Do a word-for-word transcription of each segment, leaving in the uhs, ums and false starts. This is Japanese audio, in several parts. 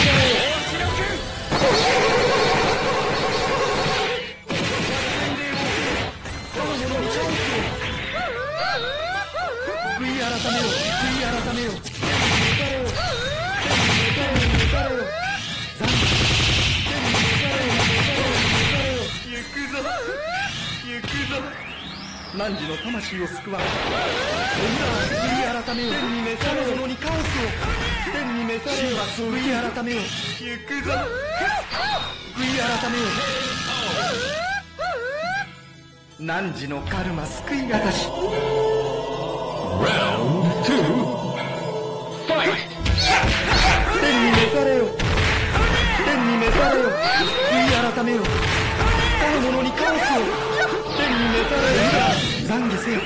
汝の魂を救わん。悔い改めよ。天に召されよ。者にカオスを。天に召されよ。神罰を悔い改めよ。行くぞ。悔い改めよ。汝のカルマ救いがたし。 Round two. Fight. 天に召されよ。天に召されよ。悔い改めよ。他の者にカオスを。天に召されよ。懺悔せよ。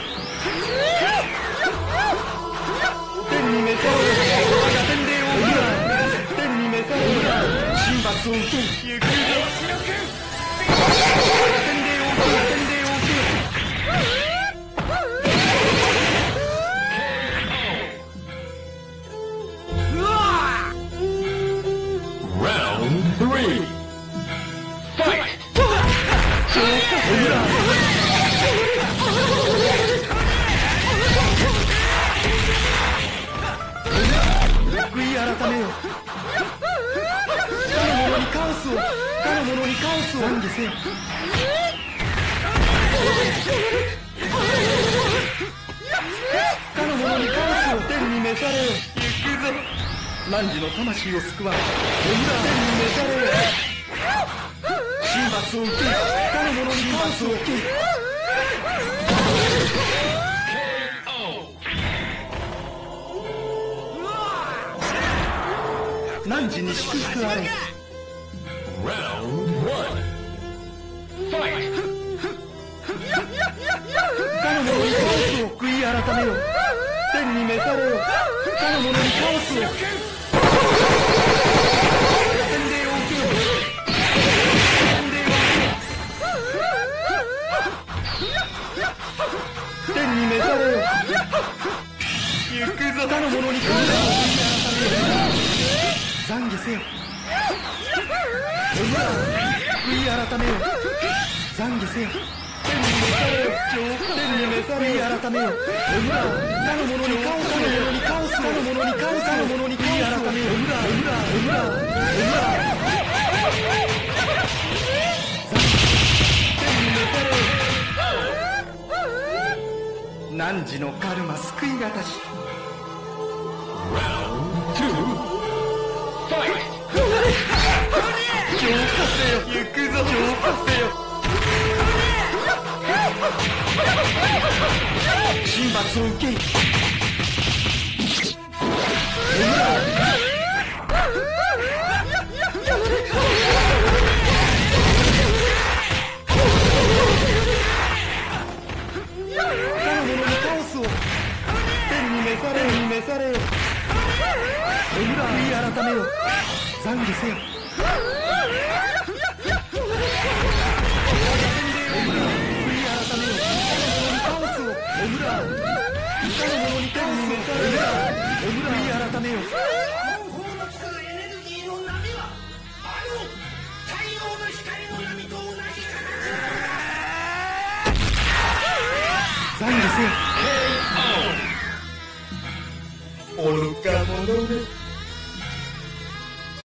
天に召されよ。我が洗礼を受け。天に召されよ。神罰を受け。行くぞ。我が洗礼を受け。洗礼を受け。 Round three. Fight. 悔い改めよ。他の者にカオスを。他の者にカオスを懺悔せよ。他の者にカオスを。天に召されよ。行くぞ。汝の魂を救わん。天に召されよ。神罰を受け。他の者にカオスを受け。汝に祝福あれ。 Round one. Fight. 他の者にカオスを。悔い改めよ。天に召されよ。他の者にカオスを。洗礼を受けよ。洗礼を受け。天に召されよ。行くぞ。他の者にカオスを。懺悔せよ。悔い改めよ。懺悔せよ。天に召されよ。天に召されよ。悔い改めよ。他の者にカオス。他の者にカオス。他の者にカオス。他の者に悔い改めよ。天に召されよ。汝のカルマ救いがたし。 Round two. Fight. 浄化せよ。行くぞ。浄化せよ。神罰を受け。他の者にカオスを。天に召されよ。天に召されよ。悔い改めよ。懺悔せよ。懺悔せよ。愚か者め。